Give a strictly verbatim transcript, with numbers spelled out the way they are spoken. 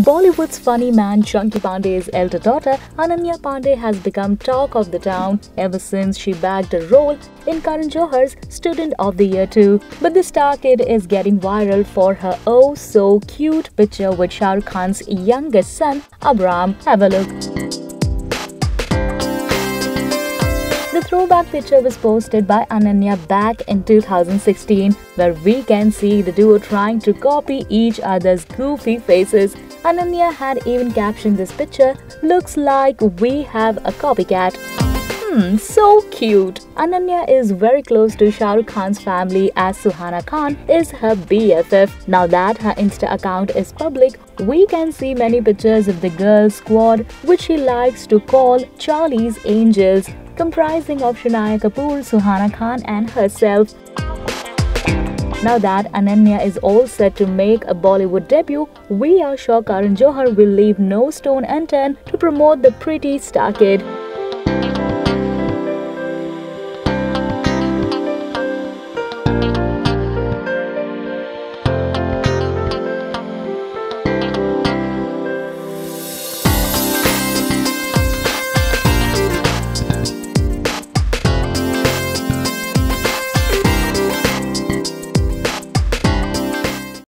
Bollywood's funny man Chuky Pandey's elder daughter Ananya Pandey has become talk of the town ever since she bagged a role in Karan Johar's Student of the Year two. But the star kid is getting viral for her oh so cute picture with Shah Rukh Khan's youngest son AbRam. Have a look. The throwback picture was posted by Ananya back in two thousand sixteen, where we can see the duo trying to copy each other's goofy faces. Ananya had even captioned this picture, "Looks like we have a copycat." Hmm, so cute. Ananya is very close to Shah Rukh Khan's family as Suhana Khan is her B F F. Now that her Insta account is public, we can see many pictures of the girl squad, which she likes to call Charlie's Angels, comprising of Shania Kapoor, Suhana Khan and herself. Now that Ananya is all set to make a Bollywood debut, we are sure Karan Johar will leave no stone unturned to promote the pretty star kid.